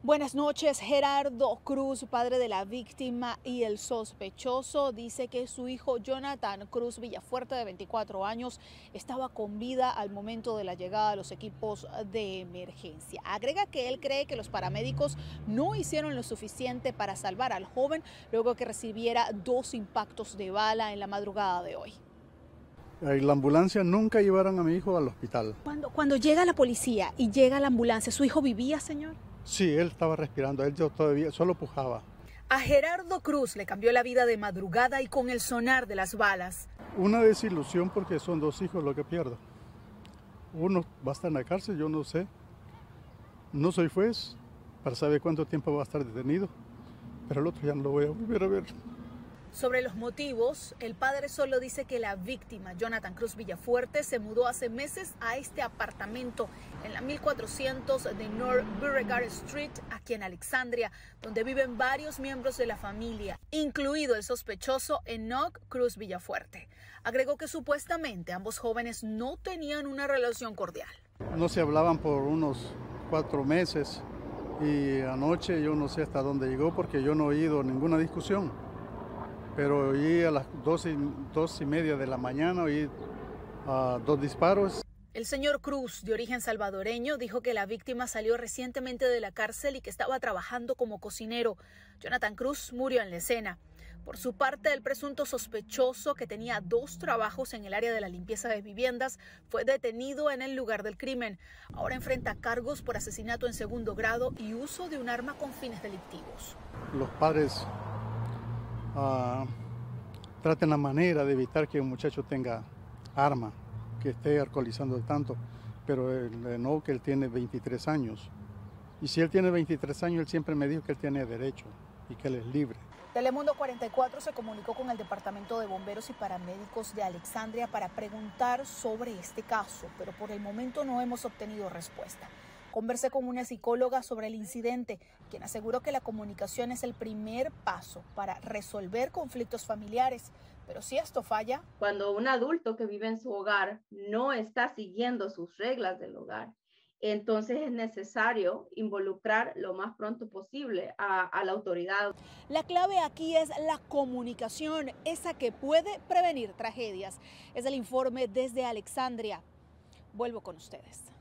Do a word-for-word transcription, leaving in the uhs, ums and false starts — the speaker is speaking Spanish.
Buenas noches. Gerardo Cruz, padre de la víctima y el sospechoso, dice que su hijo Jonathan Cruz Villafuerte, de veinticuatro años, estaba con vida al momento de la llegada de los equipos de emergencia. Agrega que él cree que los paramédicos no hicieron lo suficiente para salvar al joven luego que recibiera dos impactos de bala en la madrugada de hoy. En la ambulancia nunca llevaron a mi hijo al hospital. Cuando, cuando llega la policía y llega la ambulancia, ¿su hijo vivía, señor? Sí, él estaba respirando, él yo todavía solo pujaba. A Gerardo Cruz le cambió la vida de madrugada y con el sonar de las balas. Una desilusión porque son dos hijos lo que pierdo. Uno va a estar en la cárcel, yo no sé. No soy juez para saber cuánto tiempo va a estar detenido, pero el otro ya no lo voy a volver a ver. Sobre los motivos, el padre solo dice que la víctima, Jonathan Cruz Villafuerte, se mudó hace meses a este apartamento en la mil cuatrocientos de North Beauregard Street, aquí en Alexandria, donde viven varios miembros de la familia, incluido el sospechoso Enoch Cruz Villafuerte. Agregó que supuestamente ambos jóvenes no tenían una relación cordial. No se hablaban por unos cuatro meses y anoche yo no sé hasta dónde llegó porque yo no he oído ninguna discusión. Pero oí a las dos y, dos y media de la mañana, oí uh, dos disparos. El señor Cruz, de origen salvadoreño, dijo que la víctima salió recientemente de la cárcel y que estaba trabajando como cocinero. Jonathan Cruz murió en la escena. Por su parte, el presunto sospechoso, que tenía dos trabajos en el área de la limpieza de viviendas, fue detenido en el lugar del crimen. Ahora enfrenta cargos por asesinato en segundo grado y uso de un arma con fines delictivos. Los padres Uh, traten la manera de evitar que un muchacho tenga arma, que esté alcoholizando tanto, pero él, no, que él tiene veintitrés años. Y si él tiene veintitrés años, él siempre me dijo que él tiene derecho y que él es libre. Telemundo cuarenta y cuatro se comunicó con el Departamento de Bomberos y Paramédicos de Alexandria para preguntar sobre este caso, pero por el momento no hemos obtenido respuesta. Conversé con una psicóloga sobre el incidente, quien aseguró que la comunicación es el primer paso para resolver conflictos familiares. Pero si esto falla... Cuando un adulto que vive en su hogar no está siguiendo sus reglas del hogar, entonces es necesario involucrar lo más pronto posible a, a la autoridad. La clave aquí es la comunicación, esa que puede prevenir tragedias. Es el informe desde Alexandria. Vuelvo con ustedes.